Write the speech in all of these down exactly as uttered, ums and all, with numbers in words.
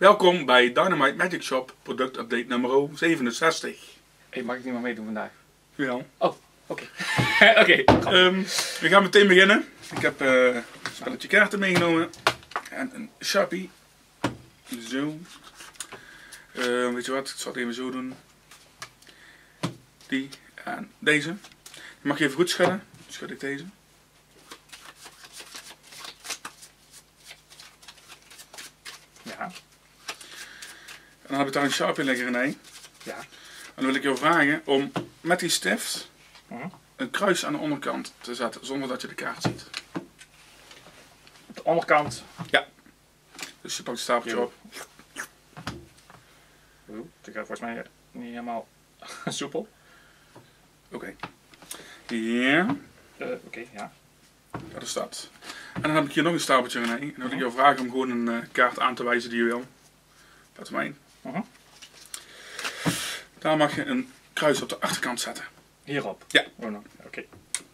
Welkom bij Dynamite Magic Shop, product update nummer zevenenzestig. Hey, mag ik niet meer meedoen vandaag? Ja. Oh, oké. Okay. Oké. Okay. Um, we gaan meteen beginnen. Ik heb uh, een spelletje kaarten meegenomen. En een Sharpie. Zo. Uh, weet je wat, ik zal het even zo doen. Die en deze. Je mag je even goed schudden. Dan schud ik deze. Ja. En dan heb ik daar een Sharpie liggen, René. Ja. En dan wil ik jou vragen om met die stift uh-huh. een kruis aan de onderkant te zetten, zonder dat je de kaart ziet. Op de onderkant? Ja. Dus je pakt een stapeltje op. Oeh, dat gaat volgens mij niet helemaal soepel. Oké. Okay. Ja. Uh, Oké, okay, ja. Ja, dat staat. En dan heb ik hier nog een stapeltje, René. En dan wil ik jou vragen om gewoon een uh, kaart aan te wijzen die je wil. Dat is mijn. Uh-huh. Daar mag je een kruis op de achterkant zetten. Hierop? Ja. Oh, no. Oké. Okay.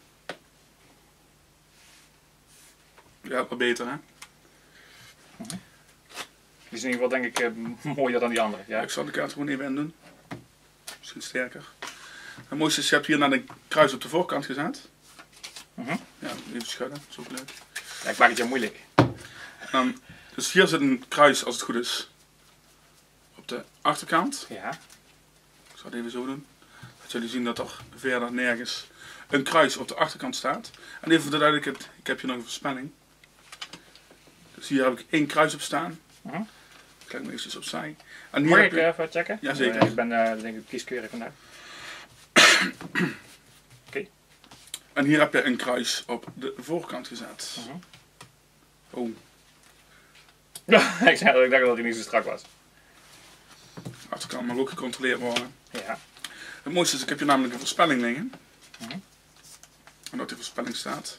Ja, wat beter, hè? Uh-huh. Die is in ieder geval denk ik uh, mooier dan die andere. Ja. Ja, ik zal de kaart gewoon even in doen. Misschien sterker. Het mooiste is, je hebt hier naar een kruis op de voorkant gezet. Uh-huh. Ja, even schudden, dat is ook leuk. Ja, ik maak het jou moeilijk. Dan, dus hier zit een kruis, als het goed is, op de achterkant. Ja. Ik zal het even zo doen. Dat jullie zien dat er verder nergens een kruis op de achterkant staat. En even voor de duidelijkheid, ik heb hier nog een voorspelling. Dus hier heb ik één kruis op staan. Uh-huh. Kijk maar eens opzij. En hier Mag heb ik je... even checken? Jazeker. Uh, ik ben uh, denk ik kieskeurig vandaag. Oké. Okay. En hier heb je een kruis op de voorkant gezet. Uh-huh. Oh. Ja, ik zei dat ik dacht dat hij niet zo strak was. De achterkant mag ook gecontroleerd worden. Ja. Het mooiste is, ik heb hier namelijk een voorspelling liggen. Uh-huh. En dat die voorspelling staat.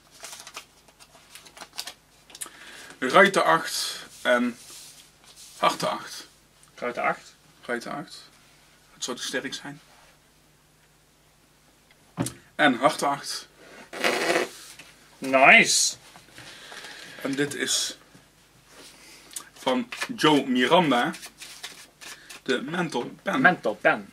Ruiten acht en harten acht. Ruiten acht. Ruiten acht. Het zou te sterk zijn. En harten acht. Nice! En dit is van Joe Miranda. De Mental Pen. Mental Pen.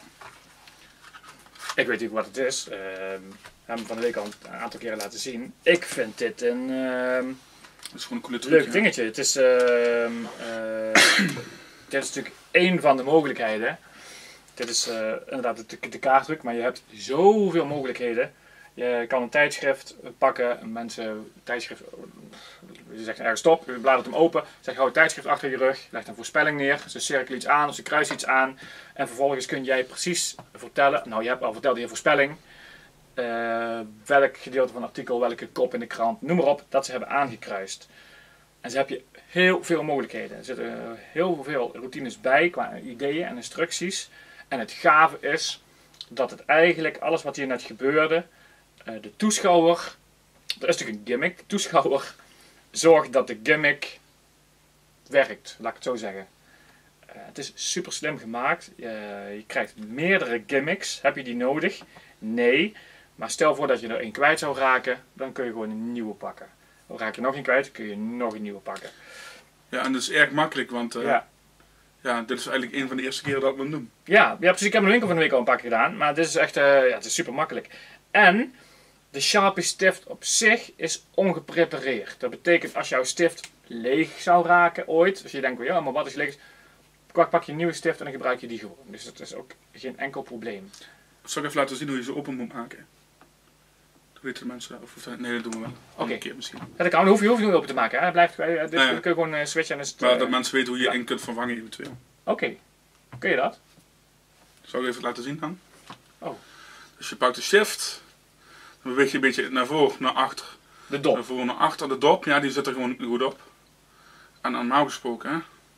Ik weet niet wat het is. Uh, we hebben hem van de week al een aantal keren laten zien. Ik vind dit een uh, Dat is gewoon een coole truc, leuk ja. dingetje. Het is, uh, uh, dit is natuurlijk één van de mogelijkheden. Dit is uh, inderdaad de, de kaartdruk, maar je hebt zoveel mogelijkheden. Je kan een tijdschrift pakken, mensen, tijdschrift, je zegt ergens stop, je bladert hem open, zeg hou het tijdschrift achter je rug, legt een voorspelling neer, ze cirkel iets aan of ze kruis iets aan en vervolgens kun jij precies vertellen, nou je hebt al verteld je voorspelling, uh, welk gedeelte van het artikel, welke kop in de krant, noem maar op, dat ze hebben aangekruist. En zo heb je heel veel mogelijkheden, er zitten heel veel routines bij qua ideeën en instructies en het gave is dat het eigenlijk alles wat hier net gebeurde, de toeschouwer, er is natuurlijk een gimmick, de toeschouwer zorgt dat de gimmick werkt, laat ik het zo zeggen. Uh, het is super slim gemaakt, uh, je krijgt meerdere gimmicks, heb je die nodig? Nee, maar stel voor dat je er één kwijt zou raken, dan kun je gewoon een nieuwe pakken. Dan raak je nog één kwijt, kun je nog een nieuwe pakken. Ja, en dat is erg makkelijk, want uh, ja. Ja, dit is eigenlijk een van de eerste keren dat we het doen. Ja, ja, precies, ik heb in de winkel van de week al een pak gedaan, maar dit is echt uh, ja, het is super makkelijk. En de Sharpie stift op zich is ongeprepareerd. Dat betekent als jouw stift leeg zou raken ooit, als je denkt, ja, maar wat is leeg, pak je een nieuwe stift en dan gebruik je die gewoon. Dus dat is ook geen enkel probleem. Zal ik even laten zien hoe je ze open moet maken? Dat weten de mensen, of, of nee, dat doen we wel. Oké. Okay. Een keer misschien. Ja, dat kan, hoef je, hoef je niet open te maken. Hè? Het blijft, dit, nee. Dan kun je gewoon uh, switchen en is het, Maar uh, dat mensen weten hoe je ja. in kunt vervangen eventueel. Oké, okay. Kun je dat? Zal ik even laten zien dan? Oh. Dus je pakt de shift, dan beweeg je een beetje naar voren, naar achter. De dop. Naar voren, naar achter. De dop, ja, die zit er gewoon goed op. En normaal gesproken, hè.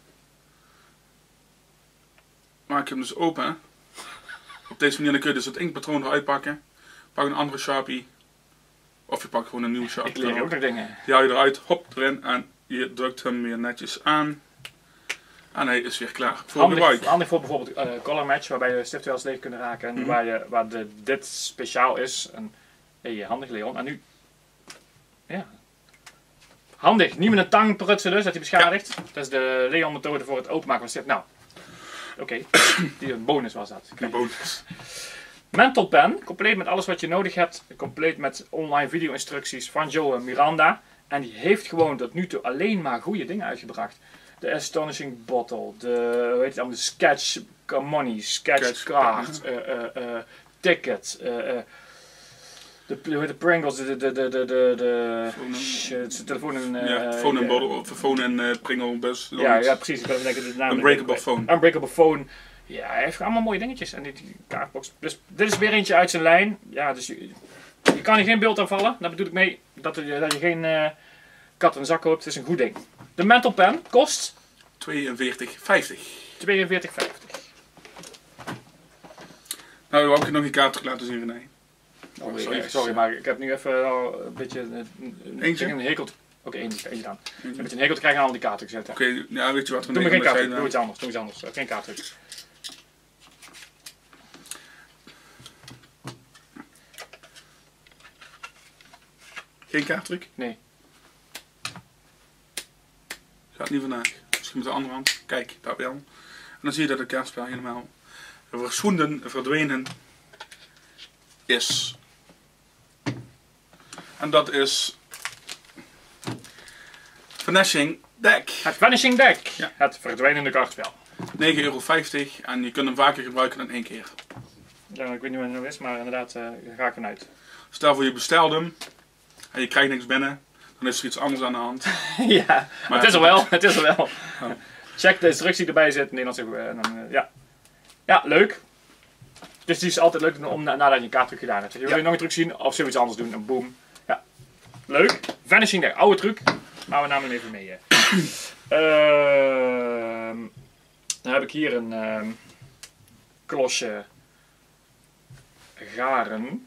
Maak je hem dus open, hè. Op deze manier dan kun je dus het inkpatroon eruit pakken. Pak een andere Sharpie. Of je pakt gewoon een nieuwe Sharpie. Ik leer ook nog dingen. Die haal je eruit, hop erin en je drukt hem weer netjes aan. En hij is weer klaar voor handig, gebruik. handig voor bijvoorbeeld uh, color match, waarbij je stift wel eens leeg kunnen raken. En mm-hmm. waar, je, waar de, dit speciaal is. En, hey, handig Leon. En nu... Ja. Handig. handig. Niet met een tang prutsen dus, dat hij beschadigt. Ja. Dat is de Leon methode voor het openmaken van stift. Nou, oké. Okay. Die een bonus was dat. Een bonus. Mental Pen, compleet met alles wat je nodig hebt. Compleet met online video instructies van Joe en Miranda. En die heeft gewoon tot nu toe alleen maar goede dingen uitgebracht. De Astonishing Bottle, de, hoe heet het allemaal, de Sketch Money, Sketch, Sketch Card, uh, uh, uh, Ticket, uh, uh, de, de Pringles, de, de, de, de, de, de, de telefoon en... Uh, ja, phone en bottle, of phone en uh, Pringle bus. Ja, ja, precies. Ik ben denken de naam. Unbreakable Phone. Unbreakable Phone. Ja, hij heeft allemaal mooie dingetjes. En die, die kaartbox. Dus dit is weer eentje uit zijn lijn. Ja, dus je, je kan hier geen beeld aan vallen. Daar bedoel ik mee dat, er, dat je geen uh, kat in zak hoopt. Het is een goed ding. De Mental Pen kost... tweeënveertig vijftig. tweeënveertig vijftig. Nou, dan wou ik je nog een kaart terug laten zien, René. Oh, sorry, sorry, maar ik heb nu even al een beetje een, eentje? een hekel. Oké, okay, eentje, eentje dan. Eentje. Een beetje een hekel te krijgen aan al die kaarten gezet. Oké, okay, ja, weet je wat? Doe me geen kaart, doe iets anders, doe iets anders. Geen kaart. Geen kaarttruc? Nee. Gaat niet vandaag. Misschien met de andere hand. Kijk, daar wel. En dan zie je dat het kaartspel helemaal verschoenden, verdwenen is. En dat is Vanishing Deck. Het Vanishing Deck. Ja. Het verdwijnende kaartspel. negen euro vijftig en je kunt hem vaker gebruiken dan één keer. Ja, ik weet niet wat het nou is, maar inderdaad, uh, daar ga ik vanuit. Stel voor je bestelt hem en je krijgt niks binnen, dan is er iets anders aan de hand. Ja, maar het is er wel, het is er wel. Oh. Check de instructie die erbij zit, Nederlands uh, dan, uh, ja. Ja, leuk. Dus die is altijd leuk om na, nadat je een kaarttruc gedaan hebt. Je wil ja. je nog een truc zien of zoiets anders doen en boom. Ja, leuk. Vanishing Deck, oude truc, maar we namen hem even mee. Uh. uh, dan heb ik hier een uh, klosje garen.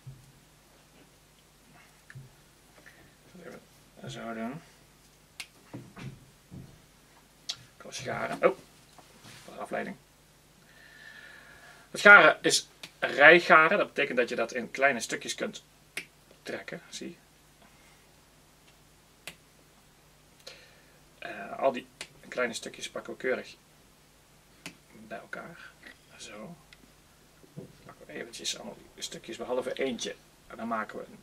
Even zo doen. Klosje garen. Oh, afleiding. Het garen is rijgaren. Dat betekent dat je dat in kleine stukjes kunt trekken. Zie. Uh, al die kleine stukjes pakken we keurig bij elkaar. Zo. Pakken we eventjes allemaal die stukjes behalve eentje. En dan maken we een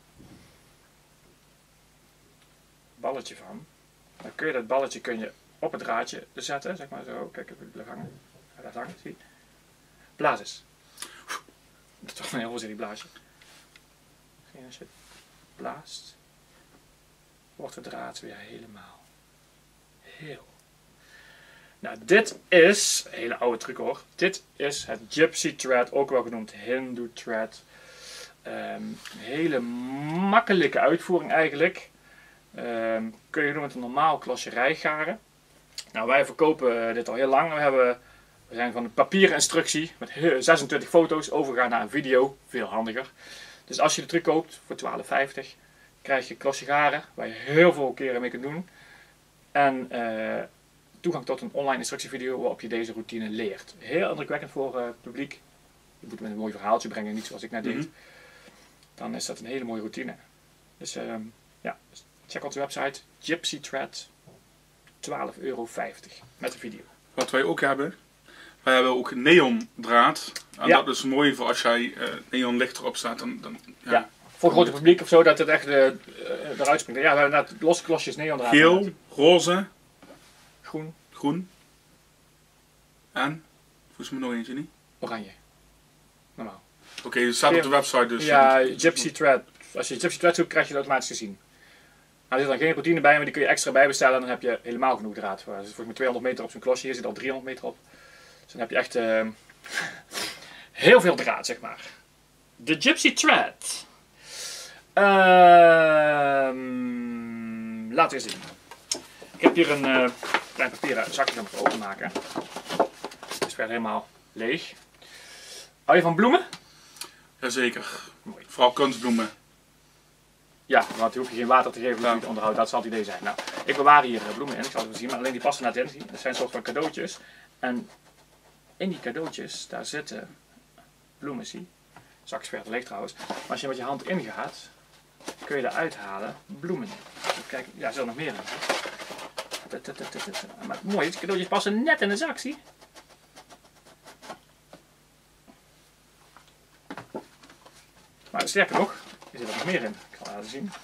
balletje van. Dan kun je dat balletje kun je op het draadje zetten. Zeg maar zo. Kijk even, het blijft hangen. Ja, dat hangt, zie je. Blaas eens. Dat is toch een heel voorzichtig blaasje. Als je blaast, wordt de draad weer helemaal heel. Nou, dit is, een hele oude truc hoor, dit is het Gypsy Thread, ook wel genoemd Hindu Thread. Um, hele makkelijke uitvoering eigenlijk. Um, kun je doen met een normaal klasje rijgaren. Nou, wij verkopen dit al heel lang. We hebben... We zijn van de papieren instructie met zesentwintig foto's overgegaan naar een video. Veel handiger. Dus als je de truc koopt voor twaalf vijftig krijg je klasje garen waar je heel veel keren mee kunt doen. En uh, toegang tot een online instructievideo waarop je deze routine leert. Heel indrukwekkend voor uh, het publiek. Je moet met een mooi verhaaltje brengen, niet zoals ik net deed. Mm-hmm. Dan is dat een hele mooie routine. Dus uh, ja, check onze website Gypsy Thread. twaalf euro vijftig met de video. Wat wij ook hebben. Wij hebben ook neondraad. En ja. Dat is mooi voor als jij uh, neonlicht erop staat. Dan, dan, ja. Ja, voor het grote publiek of zo, dat het echt uh, eruit springt. Ja, we hebben net losse klosjes neondraad. Geel, net. Roze, groen. groen. En, volgens mij nog eentje niet? Oranje. Normaal. Oké, okay, het staat Geel. Op de website dus. Ja, Gypsy Thread. Als je Gypsy Thread zoekt, krijg je het automatisch te zien. Nou, er zit dan geen routine bij, maar die kun je extra bijbestellen en dan heb je helemaal genoeg draad. Er zit volgens mij tweehonderd meter op zo'n klosje, hier zit al driehonderd meter op. Dus dan heb je echt uh, heel veel draad, zeg maar. De Gypsy Thread. Uh, laten we eens zien. Ik heb hier een uh, klein papieren zakje om te openmaken. Het is weer helemaal leeg. Hou je van bloemen? Jazeker. Mooi. Vooral kunstbloemen. Ja, want die hoef je geen water te geven, ja. Onderhoud, dat zal het idee zijn. Nou, ik bewaar hier bloemen in, ik zal het zien, maar alleen die passen naar het in. Dat zijn een soort van cadeautjes. En in die cadeautjes, daar zitten bloemen, zie. Zakje verder leeg trouwens. Maar als je met je hand ingaat, kun je eruit halen bloemen. kijken. Ja, er zit er nog meer in. Maar mooi, die cadeautjes passen net in de zak, zie. Maar sterker nog, er zit er nog meer in. Ik zal laten zien.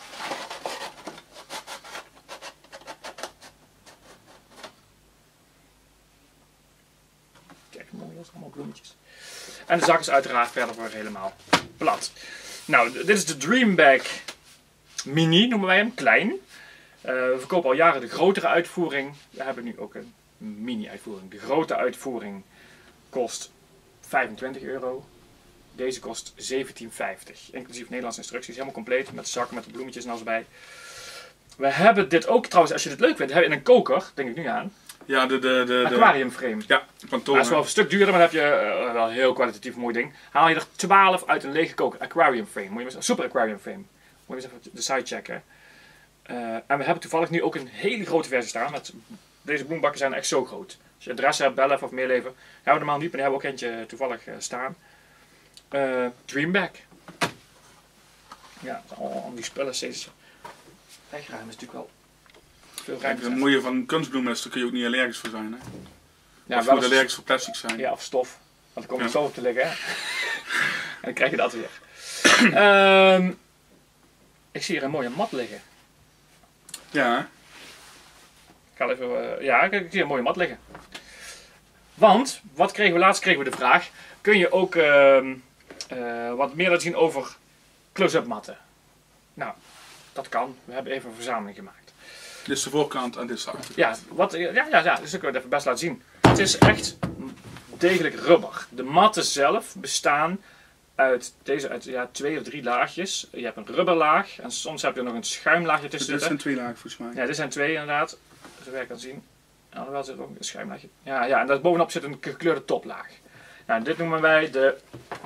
Kijk, mooi, dat is allemaal bloemetjes. En de zak is uiteraard verder voor helemaal plat. Nou, dit is de Dream Bag Mini, noemen wij hem, klein. Uh, we verkopen al jaren de grotere uitvoering. We hebben nu ook een mini uitvoering. De grote uitvoering kost vijfentwintig euro. Deze kost zeventien vijftig. Inclusief Nederlandse instructies. Helemaal compleet. Met zakken, met de bloemetjes en alles bij. We hebben dit ook trouwens, als je dit leuk vindt, hebben we in een koker, denk ik nu aan. Ja, de... de, de aquarium frame. Ja, van Toon. Dat is wel een stuk duurder, maar dan heb je uh, wel een heel kwalitatief mooi ding. Haal je er twaalf uit een lege koker. Aquarium frame. Moet je eens, super aquarium frame. Moet je eens even de site checken. Uh, en we hebben toevallig nu ook een hele grote versie staan. Met, deze bloembakken zijn echt zo groot. Als je adres hebt, bellen of meer leven. Hebben we normaal niet, maar die hebben we ook eentje toevallig uh, staan. Uh, Dream Bag. Ja, al, al die spullen steeds wegruimen is natuurlijk wel veel ruimte. Het mooie van kunstbloemen is, daar kun je ook niet allergisch voor zijn. Hè? Ja, of wel moet allergisch voor plastic zijn. Ja, of stof. Want dan komt er ja. stof op te liggen. Hè? En dan krijg je dat weer. um, ik zie hier een mooie mat liggen. Ja. Ik ga even, uh, ja, ik zie hier een mooie mat liggen. Want, wat kregen we laatst? Kregen we de vraag, kun je ook uh, uh, wat meer laten zien over close-up matten? Nou, dat kan. We hebben even een verzameling gemaakt. Dit is de voorkant en dit is de achterkant. Ja, wat, ja, ja, ja, dus ik wil het even best laten zien. Het is echt degelijk rubber. De matten zelf bestaan uit, deze, uit ja, twee of drie laagjes. Je hebt een rubberlaag en soms heb je nog een schuimlaagje tussen Dit zitten. zijn twee lagen volgens mij. Ja, dit zijn twee inderdaad. Zover je kan zien. Alhoewel zit er ook een schuimlaagje. Ja, ja, en daar bovenop zit een gekleurde toplaag. Nou, dit noemen wij de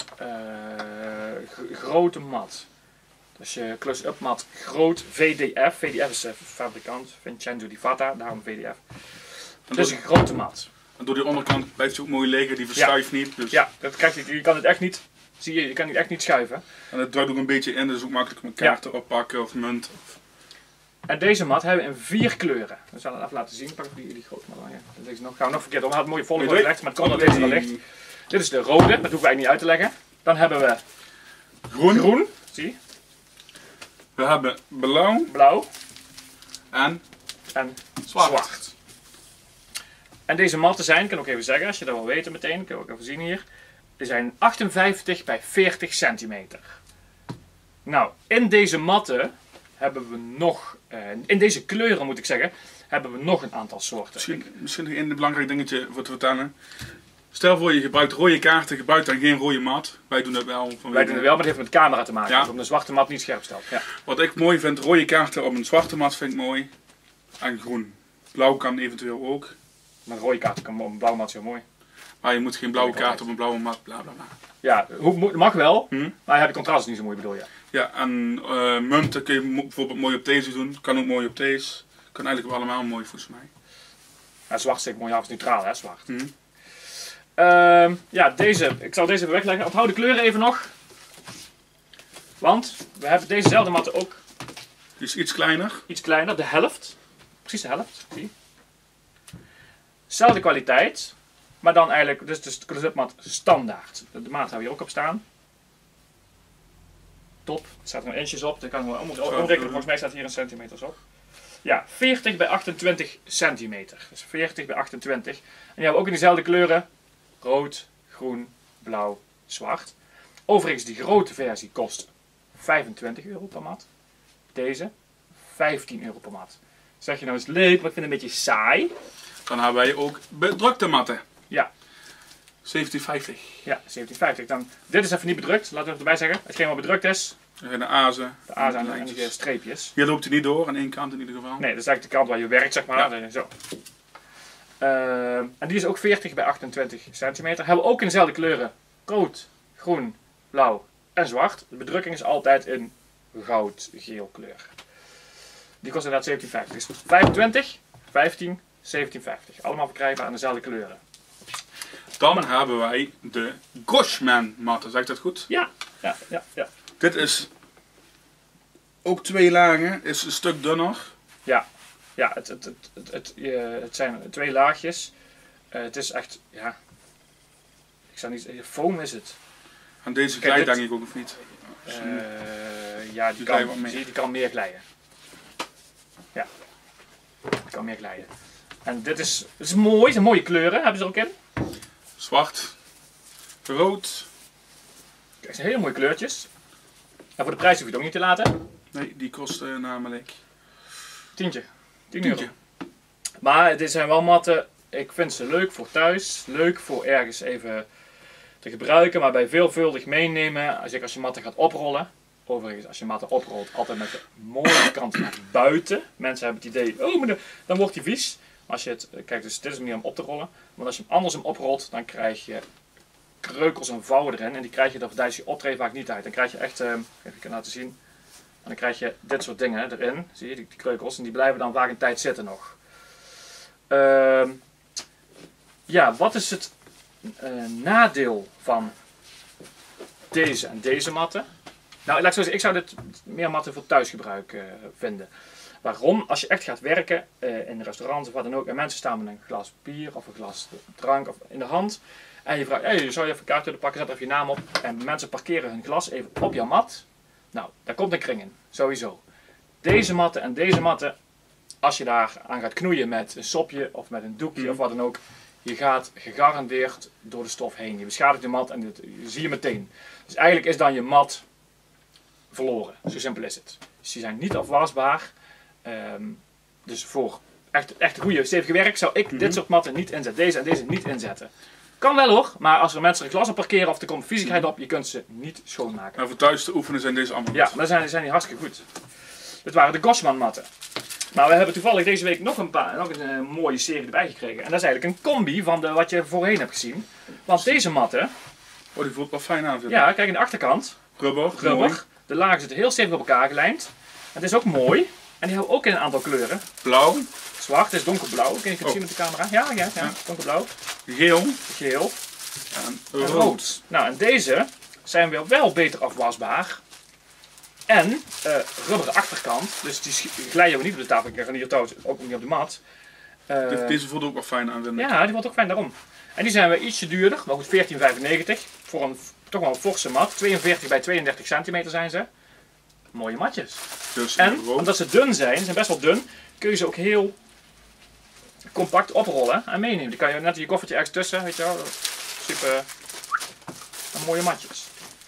uh, grote mat. Dus je close-up mat groot V D F. V D F is uh, fabrikant, Vincenzo di Fatta, daarom V D F. Het is een grote mat. En door die onderkant blijft hij ook mooi liggen, die verschuift ja. niet. Dus. Ja, dat krijg je, je kan het echt niet, zie je, je kan het echt niet schuiven. En het drukt ook een beetje in, dus ook makkelijk met kaarten ja. oppakken of munt. Of... En deze mat hebben we in vier kleuren. We zullen het even laten zien. Pak ik die, die grote mat aan. Ja. Deze nog, gaan we nog verkeerd om. We hadden een mooie volgorde gelegd, maar het kon dat deze wel ligt. Dit is de rode, dat hoeven we eigenlijk niet uit te leggen. Dan hebben we groen. groen. Zie. We hebben blauw. Blauw. En, en zwart. zwart. En deze matten zijn, ik kan ook even zeggen, als je dat wil weten meteen, kan je ook even zien hier. Die zijn achtenvijftig bij veertig centimeter. Nou, in deze matten hebben we nog, uh, in deze kleuren moet ik zeggen, hebben we nog een aantal soorten. Misschien, misschien een belangrijk dingetje voor te vertellen. Stel voor je gebruikt rode kaarten, gebruikt dan geen rode mat. Wij doen dat wel. Wij doen het wel, maar het heeft met de camera te maken. Ja. Dus om een zwarte mat niet scherp stelt. Ja. Wat ik mooi vind, rode kaarten op een zwarte mat vind ik mooi. En groen. Blauw kan eventueel ook. Maar een rode kaart kan op een blauwe mat zo mooi. Maar je moet geen blauwe kaart op een blauwe mat, bla bla bla. Ja, mag wel, hm? maar het contrast is niet zo mooi bedoel je. Ja, en uh, munten kun je bijvoorbeeld mooi op deze doen. Kan ook mooi op deze. Kan eigenlijk wel allemaal mooi volgens mij. Ja, zwart steekt mooi af, is neutraal hè, zwart. Hm? Uh, ja, deze, ik zal deze even wegleggen. Onthoud de kleuren even nog. Want we hebben dezezelfde matten ook. Die is iets kleiner. Iets kleiner, de helft. Precies de helft, zie. Zelfde kwaliteit. Maar dan eigenlijk, dus de close-up mat standaard. De maat hebben we hier ook op staan. Top. Er staat er inches op. Dat kan we allemaal omrekenen. Volgens mij staat hier een centimeters op. Ja, veertig bij achtentwintig centimeter. Dus veertig bij achtentwintig. En die hebben ook in dezelfde kleuren. Rood, groen, blauw, zwart. Overigens, die grote versie kost vijfentwintig euro per mat. Deze vijftien euro per mat. Zeg je nou eens leuk, maar ik vind het een beetje saai. Dan hebben wij ook bedrukte matten. Ja. zeventien vijftig. Ja, zeventien vijftig. Dan, dit is even niet bedrukt, laten we het erbij zeggen. Hetgeen wat bedrukt is. De azen. De azen en, en die streepjes. Hier loopt hij niet door, aan één kant in ieder geval. Nee, dat is eigenlijk de kant waar je werkt, zeg maar. Ja. Zo. Uh, en die is ook veertig bij achtentwintig centimeter. Hebben we ook in dezelfde kleuren. Rood, groen, blauw en zwart. De bedrukking is altijd in goud-geel kleur. Die kost inderdaad zeventien vijftig. Dus vijfentwintig, vijftien, zeventien vijftig. Allemaal verkrijgbaar aan dezelfde kleuren. Dan maar hebben wij de Goshman matten. Zeg ik dat goed? Ja, ja, ja, ja. Dit is ook twee lagen. Is een stuk dunner. Ja, ja het, het, het, het, het, je- het zijn twee laagjes. Uh, het is echt, ja, ik zou niet zeggen, foam is het. En deze Kijk, glijdt dit- denk ik ook of niet? Uh, ja, die, Die kan, glijdt wat meer. zie je, die kan meer glijden. Ja, die kan meer glijden. En dit is, dit is mooi, het zijn mooie kleuren, hebben ze er ook in. Zwart, rood. Kijk, het zijn hele mooie kleurtjes. En voor de prijs hoef je het ook niet te laten. Nee, die kost uh, namelijk Tientje. tien euro. tientje. Maar dit zijn wel matten, ik vind ze leuk voor thuis, leuk voor ergens even te gebruiken, maar bij veelvuldig meenemen, als je, als je matten gaat oprollen, overigens als je matten oprolt, altijd met de mooie kant naar buiten. Mensen hebben het idee, oh, maar de- dan wordt hij vies. Maar als je het, kijk, dus dit is een manier om op te rollen, maar als je hem andersom oprolt, dan krijg je kreukels en vouwen erin en die krijg je er tijdens je optreden vaak niet uit. Dan krijg je echt, uh, even kan laten zien, en dan krijg je dit soort dingen erin, zie je, die, die kreukels, en die blijven dan vaak een tijd zitten nog. Uh, ja, wat is het uh, nadeel van deze en deze matten? Nou, laat ik zo zeggen, ik zou dit meer matten voor thuisgebruik uh, vinden. Waarom? Als je echt gaat werken uh, in restaurants of wat dan ook, en mensen staan met een glas bier of een glas drank of in de hand, en je vraagt, hey, zou je even een kaart willen pakken, zet even je naam op, en mensen parkeren hun glas even op jouw mat. Nou, daar komt een kring in, sowieso. Deze matten en deze matten, als je daar aan gaat knoeien met een sopje of met een doekje Mm. of wat dan ook, je gaat gegarandeerd door de stof heen. Je beschadigt de mat en dit zie je meteen. Dus eigenlijk is dan je mat verloren. Zo simpel is het. Dus die zijn niet afwasbaar. Um, dus voor echt, echt goede stevige werk zou ik Mm-hmm. dit soort matten niet inzetten. Deze en deze niet inzetten. Kan wel hoor, maar als er mensen een glas op parkeren of er komt viezigheid op, je kunt ze niet schoonmaken. Maar voor thuis te oefenen zijn deze allemaal Ja, goed. dan zijn, zijn die hartstikke goed. Dit waren de Gossman matten. Maar we hebben toevallig deze week nog een, paar, nog een uh, mooie serie erbij gekregen. En dat is eigenlijk een combi van de, wat je voorheen hebt gezien. Want deze matten, Oh, die voelt wel fijn aan. Vind ik. ja, kijk in de achterkant, Rubber. mooi. rubber. De lagen zitten heel stevig op elkaar gelijmd. Het is ook mooi. En die hebben ook in een aantal kleuren. Blauw, Zwart, het is donkerblauw. Kun je het Oh. zien op de camera? Ja, ja, ja, Ja. donkerblauw. geel Geel en en rood. rood. Nou, en deze zijn weer wel beter afwasbaar. En uh, rubberen achterkant, dus die sch- glijden we niet op de tafel. Ik ga hier trouwens ook niet op de mat. Uh, De- Deze voelt ook wel fijn aan, vind ik. ja, die wordt ook fijn daarom. En die zijn weer ietsje duurder, maar goed, veertien vijfennegentig. Voor een toch wel een forse mat. tweeënveertig bij tweeëndertig centimeter zijn ze. Mooie matjes. Dus En rood. omdat ze dun zijn, ze zijn best wel dun, kun je ze ook heel compact oprollen en meenemen. Die kan je net in je koffertje ergens tussen, weet je wel. Super en mooie matjes.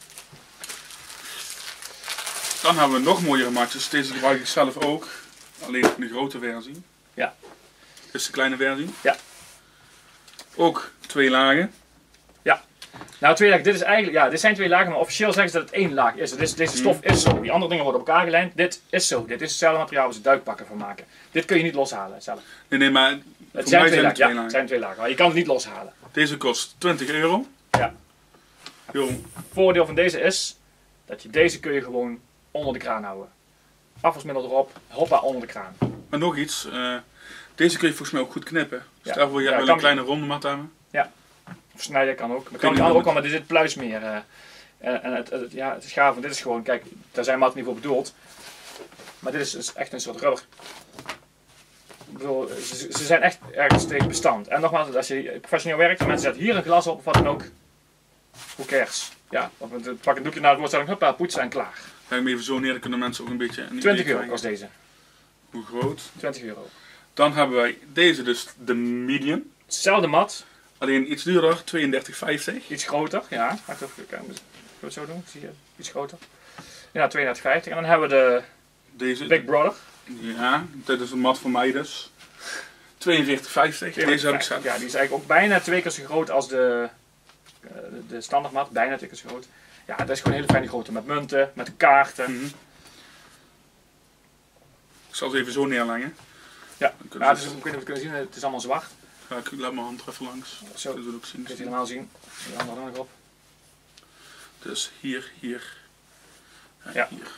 Dan hebben we nog mooiere matjes. Deze gebruik ik zelf ook. Alleen in de grote versie. Ja. Dit is de kleine versie. Ja. Ook twee lagen. Nou, twee lagen. Dit is eigenlijk, ja, dit zijn twee lagen, maar officieel zeggen ze dat het één laag is. Dit is deze stof is zo. Die andere dingen worden op elkaar gelijmd. Dit is zo. Dit is hetzelfde materiaal waar ze duikpakken van maken. Dit kun je niet loshalen zelf. Nee, nee, maar Het voor zijn mij twee zijn lagen. het twee Ja, lagen. het zijn twee lagen. Maar je kan het niet loshalen. Deze kost twintig euro. Ja. Yo. Voordeel van deze is dat je deze kun je gewoon onder de kraan houden. Afwasmiddel erop, hoppa onder de kraan. Maar nog iets. eh, deze kun je volgens mij ook goed knippen. Ja. Stel voor je Ja, wil kan- een kleine ronde mat hebben. Of snijden kan ook. Maar Kun kan je die andere ook met- al, maar dit is pluis meer. eh. En, en het, het- ja, het is gaaf, want dit is gewoon, kijk, daar zijn matten niet voor bedoeld. Maar dit is, is echt een soort rubber. Ik bedoel, ze, ze zijn echt ergens tegen bestand. En nogmaals, als je professioneel werkt, en mensen zetten hier een glas op of wat dan ook. Who cares? Ja, of het- pak een doekje naar het woordstelling, hoppa, poetsen en klaar. Ga ik hem even zo neer, dan kunnen mensen ook een beetje... een twintig idee euro krijgen kost deze. Hoe groot. twintig euro. Dan hebben wij deze dus de medium. Hetzelfde mat, Alleen iets duurder, tweeëndertig vijftig. iets groter. Ja, wacht even, ik moet het zo doen, zie je, iets groter. Ja, tweeëndertig vijftig. En dan hebben we de Deze, Big Brother. ja, dit is een mat voor mij dus. tweeënveertig vijftig. Deze heb ik zelf. Ja, die is eigenlijk ook bijna twee keer zo groot als de, eh, de, de standaardmat. Bijna twee keer zo groot. Ja, dat is gewoon een hele fijne grootte. Met munten, met kaarten. Mhm. Ik zal ze even zo neerleggen. Ja, Dan kunnen ja ze- dus, we kunnen, we kunnen zien, het is allemaal zwart. Ja, ik laat mijn hand er even langs. Zo, Dat wil ik zien. kun je het helemaal zien. Die andere er nog op. Dus hier, hier en Ja. hier.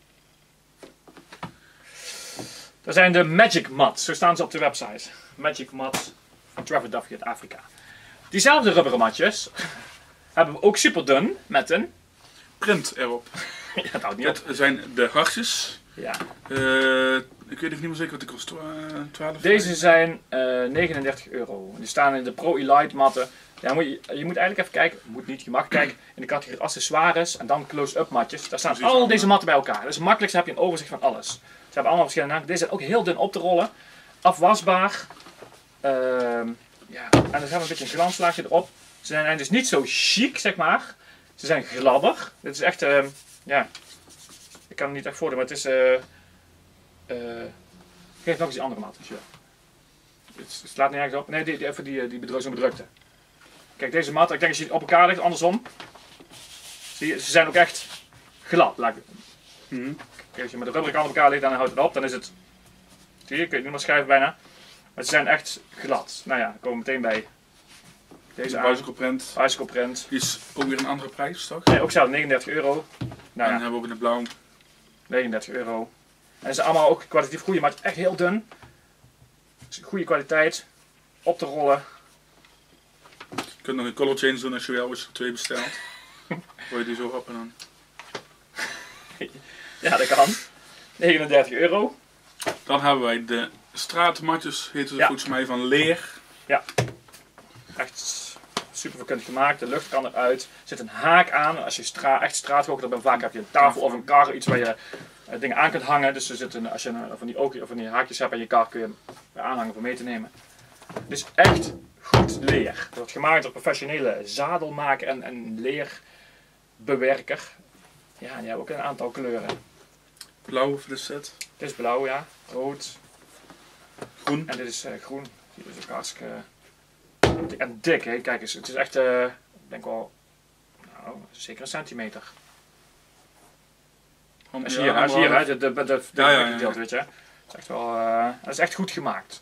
Dat zijn de Magic Mats. Zo staan ze op de website. Magic Mats van Trevor Duffy uit Afrika. Diezelfde rubberen matjes hebben we ook super dun met een... Print erop. Ja, dat houdt niet op. Dit zijn de hartjes. Ja, Eh, Ik weet niet meer zeker wat die kost. Uh, twaalf. Deze zijn uh, negenendertig euro. Die staan in de Pro Elite matten. Ja, moet je, je moet eigenlijk even kijken, moet niet, je mag kijken in de categorie accessoires en dan close-up matjes. Daar staan Precies, al deze matten bij elkaar. Dus het makkelijkste heb je een overzicht van alles. Ze hebben allemaal verschillende namen. Deze zijn ook heel dun op te rollen. Afwasbaar. Uh, ja. En dan hebben we een beetje een glanslaagje erop. Ze zijn dus niet zo chic, zeg maar. Ze zijn gladder. Dit is echt, uh, ja, ik kan het niet echt voordoen, maar het is, uh, uh, geef nog eens die andere mat. Als je wil. Het, het slaat niet ergens op. Nee, die, die, even die, die bedruk, zo'n bedrukte. Kijk, deze mat, ik denk als je het op elkaar legt, andersom. Zie je, ze zijn ook echt glad. Laat ik, mm-hmm. Kijk, als je met de rubberen kant op elkaar legt, dan houdt het op. Dan is het, zie je, kun je het niet meer schrijven bijna. Maar ze zijn echt glad. Nou ja, dan komen we meteen bij deze de aan. bicycle print. Bicycle print. Die is ook weer een andere prijs, toch? Nee, ook hetzelfde, negenendertig euro. Nou en ja, dan hebben we ook in de blauw. negenendertig euro. En ze zijn allemaal ook kwalitatief goede, maar het is echt heel dun. Dus goede kwaliteit. Op te rollen. Je kunt nog een color change doen als je wel als je er twee bestelt. Gooi je die zo op en dan. Ja, dat kan. negenendertig euro. Dan hebben wij de straatmatjes, heten ze Ja. volgens mij van leer. Ja. Echt super verkundig gemaakt. De lucht kan eruit. Er zit een haak aan. Als je stra echt straatgoochelaar bent, vaak heb je een tafel of een kar, iets waar je uh, dingen aan kunt hangen. Dus er zitten, als je een, van, die oogjes, of van die haakjes hebt aan je kar, kun je hem aanhangen voor mee te nemen. Het is echt goed leer. Het wordt gemaakt door professionele zadelmaker en, en leerbewerker. Ja, en die hebben ook een aantal kleuren. Blauw voor de set. Dit is blauw, ja. Rood. Groen. En dit is uh, groen. Dit is ook hartstikke... En dik, hè. Kijk eens. Het is echt, uh, ik denk wel, nou, zeker een centimeter. Om, Als ja, hier, als hier, hè. De, de, de, de, de ja, ja, ja. gedeelte, weet je. Het is echt wel, uh, het is echt goed gemaakt.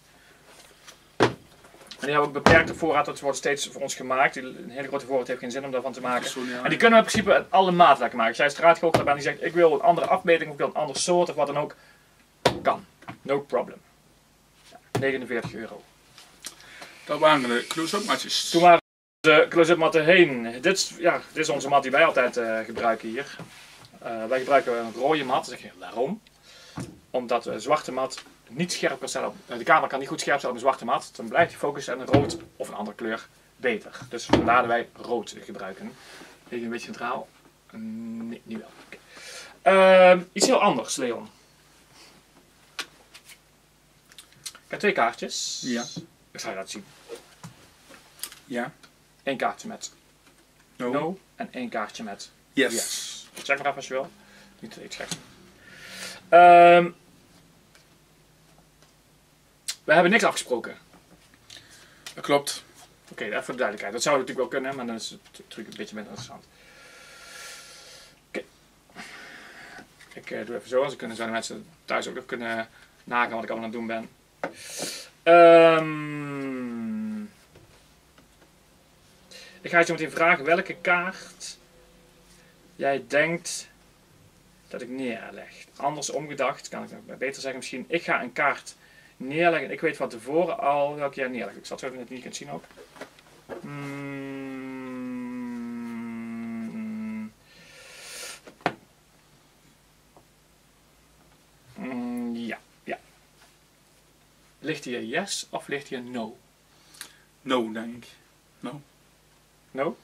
En die hebben ook beperkte voorraad, dat wordt steeds voor ons gemaakt. Een hele grote voorraad heeft geen zin om daarvan te maken. Zo, ja. En die kunnen we in principe alle maten laten maken. Als jij straatgoochelaar bent en die zegt, ik wil een andere afmeting, of ik wil een ander soort, of wat dan ook. Kan. No problem. Ja, negenenveertig euro. Dat waren de close-up matjes. Toen waren de close-up matten heen. Dit is, ja, dit is onze mat die wij altijd uh, gebruiken hier. Uh, wij gebruiken een rode mat. Dan zeg je, waarom? Omdat we een zwarte mat niet scherp kan stellen. Op, uh, de camera kan niet goed scherp stellen op een zwarte mat. Dan blijft je focus en een rood of een andere kleur beter. Dus vandaar dat wij rood gebruiken. Even een beetje centraal. Nee, niet wel. Okay. Uh, iets heel anders, Leon. Ik heb twee kaartjes. Ja. Ik zal je laten zien. Ja. Eén kaartje met No. no en één kaartje met Yes. yes. Check maar even als je wil. Niet iets geks. Um, we hebben niks afgesproken. Dat klopt. Oké, okay, even voor de duidelijkheid. Dat zou natuurlijk wel kunnen, maar dan is het truc een beetje minder interessant. Oké. Okay. Ik uh, doe even zo, als ik kunnen zijn de mensen thuis ook nog kunnen nagaan wat ik allemaal aan het doen ben. Um, ik ga je zo meteen vragen welke kaart jij denkt dat ik neerleg. Anders omgedacht, kan ik nog beter zeggen misschien. Ik ga een kaart neerleggen. Ik weet van tevoren al welke jij neerlegt. Ik zal het zo net niet kunnen zien ook. Mm, mm, ja, ja. Ligt hier yes of ligt hier no? No, denk ik. No. No?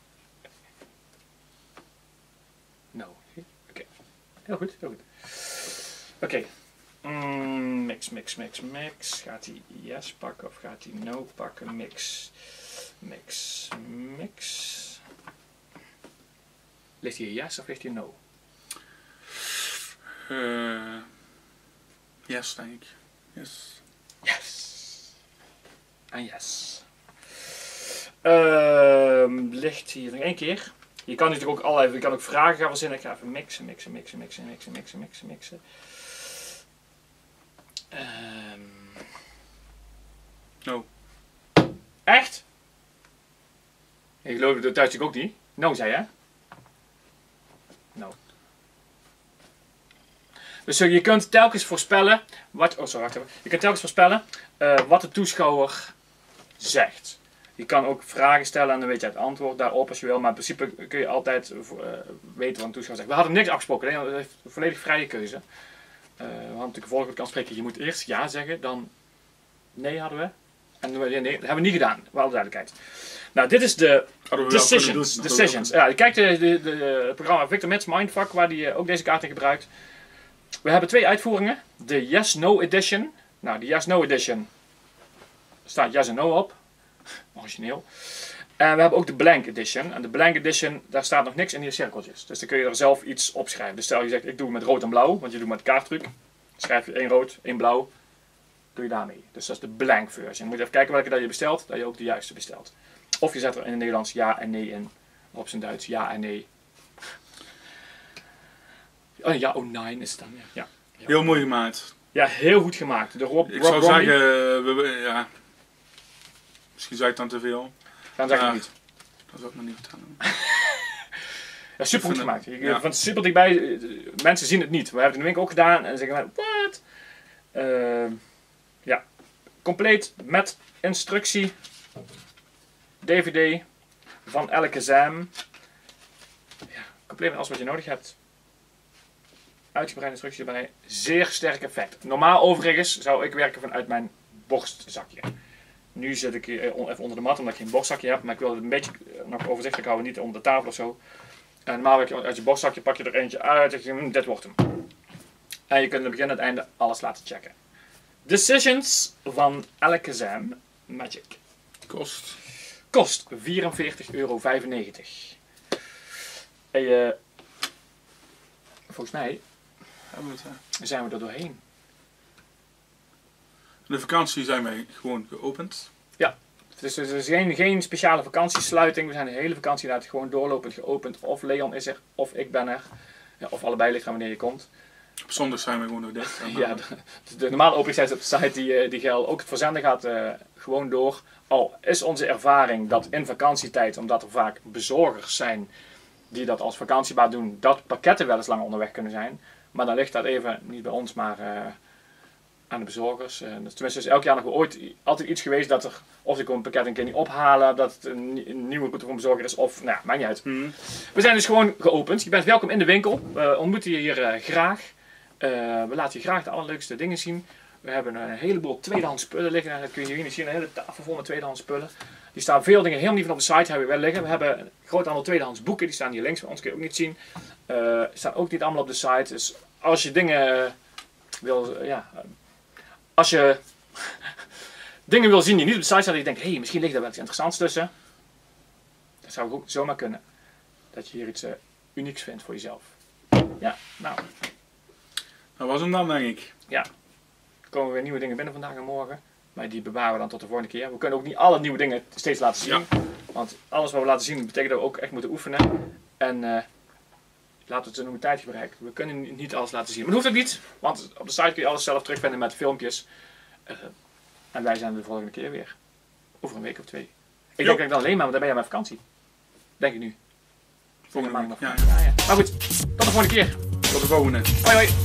No. Oké. Okay. Heel goed, heel goed. Oké. Okay. Mm, mix, mix, mix, mix. Gaat hij yes pakken of gaat hij no pakken? Mix. Mix, mix. Ligt hier yes of ligt hier no? Uh, yes, denk ik. Yes. Yes. En yes. Uh, ligt hier nog één keer. Je kan natuurlijk ook allerlei, je kan ook vragen gaan verzinnen. Ik ga even mixen, mixen, mixen, mixen, mixen, mixen, mixen, mixen. Um. No. Echt? Ik geloof het thuis natuurlijk ook niet. No, zei je? No. Dus je kunt telkens voorspellen wat, oh sorry, wacht even. Je kunt telkens voorspellen uh, wat de toeschouwer zegt. Je kan ook vragen stellen en dan weet je het antwoord daarop als je wil. Maar in principe kun je altijd uh, weten wat een toeschouwer zegt. We hadden niks afgesproken, hè? Volledig vrije keuze. we hadden natuurlijk een volgende kans spreken. Je moet eerst ja zeggen, dan nee hadden we. En nee, nee, dat hebben we niet gedaan, voor alle duidelijkheid. Nou, dit is de Decisions. Doen, decisions. Ja, je kijkt de, de, de, het programma Victor Mets Mindfuck, waar hij ook deze kaart in gebruikt. We hebben twee uitvoeringen. De Yes-No Edition. Nou, de Yes-No Edition staat yes en no op. Origineel. En we hebben ook de Blank Edition. En de Blank Edition, daar staat nog niks in die cirkeltjes. Dus dan kun je er zelf iets opschrijven. Dus stel je zegt, ik doe met rood en blauw, want je doet met de kaarttruc. Schrijf je één rood, één blauw. Doe je daarmee. Dus dat is de Blank version. Moet je even kijken welke dat je bestelt, dat je ook de juiste bestelt. Of je zet er in het Nederlands ja en nee in. Of op zijn Duits ja en nee. Oh ja, oh nine is het dan. Ja. Ja. Heel mooi gemaakt. Ja, heel goed gemaakt. De Rob, ik Rob zou Romney. zeggen, we, we, ja. Misschien zei ik dan te veel. Dan zeg ik ja, niet. Dat zou ik maar niet vertellen. Ja, super goed gemaakt. Je ja. van het super dichtbij. Mensen zien het niet. We hebben het in de winkel ook gedaan en zeggen wat? Uh, ja, compleet met instructie, D V D van elke zam. Ja, compleet met alles wat je nodig hebt. Uitgebreide instructie erbij. Zeer sterk effect. Normaal overigens zou ik werken vanuit mijn borstzakje. Nu zit ik hier even onder de mat omdat ik geen borstzakje heb. Maar ik wil het een beetje nog overzichtelijk houden. Niet onder de tafel of zo. En normaal werk je uit je borstzakje, pak je er eentje uit. En je, hm, dit wordt hem. En je kunt in het begin en het einde alles laten checken. Decisions van elke zam Magic. Kost? Kost vierenveertig euro vijfennegentig. En je... Volgens mij hebben we het, uh... zijn we er doorheen. De vakantie zijn wij gewoon geopend. Ja, dus er is geen, geen speciale vakantiesluiting. We zijn de hele vakantie inderdaad gewoon doorlopend geopend. Of Leon is er, of ik ben er. Ja, of allebei ligt aan wanneer je komt. Op zondag zijn we gewoon nog dicht. Ja, de, de normale openingstijden op de site die, die gelden. Ook het verzenden gaat uh, gewoon door. Al is onze ervaring dat in vakantietijd, omdat er vaak bezorgers zijn die dat als vakantiebaat doen, dat pakketten wel eens lang onderweg kunnen zijn. Maar dan ligt dat even, niet bij ons, maar uh, aan de bezorgers. Uh, dus tenminste is elk jaar nog ooit altijd iets geweest dat er, of ze komen een pakket een keer niet ophalen, dat het een, een nieuwe route voor een bezorger is, of, nou, maakt niet uit. Mm. We zijn dus gewoon geopend. Je bent welkom in de winkel. We ontmoeten je hier uh, graag. Uh, we laten je graag de allerleukste dingen zien. We hebben een heleboel tweedehands spullen liggen. Dat kun je hier niet zien. Een hele tafel vol met tweedehands spullen. Die staan veel dingen helemaal niet van op de site hebben we wel liggen. We hebben een groot aantal tweedehands boeken. Die staan hier links. Bij ons kun je ook niet zien. Uh, die staan ook niet allemaal op de site. Dus als je dingen wil... Uh, ja, uh, als je dingen wil zien die niet op de site staan. En je denkt, hé, hey, misschien ligt daar wel iets interessants tussen. Dat zou ook zomaar kunnen. Dat je hier iets uh, unieks vindt voor jezelf. Ja, nou... Dat was hem dan, denk ik. Ja. Er komen weer nieuwe dingen binnen vandaag en morgen. Maar die bewaren we dan tot de volgende keer. We kunnen ook niet alle nieuwe dingen steeds laten zien. Ja. Want alles wat we laten zien betekent dat we ook echt moeten oefenen. En uh, laten we het een tijd bereiken. We kunnen niet alles laten zien. Maar dat hoeft ook niet. Want op de site kun je alles zelf terugvinden met filmpjes. Uh, en wij zijn er de volgende keer weer. Over een week of twee. Ik jo. denk dat ik dan alleen maar, want dan ben je met vakantie. Denk ik nu. Volgende maand nog. Ja. Ja, ja. Maar goed, tot de volgende keer. Tot de volgende. Hoi hoi.